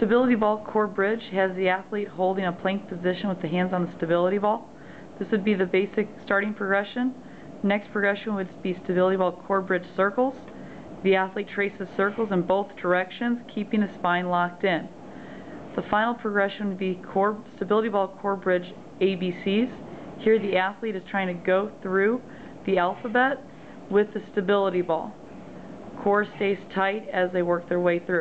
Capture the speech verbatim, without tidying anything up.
stability ball core bridge has the athlete holding a plank position with the hands on the stability ball. This would be the basic starting progression. Next progression would be stability ball core bridge circles. The athlete traces circles in both directions, keeping the spine locked in. The final progression would be core, stability ball core bridge A B Cs. Here the athlete is trying to go through the alphabet with the stability ball. Core stays tight as they work their way through.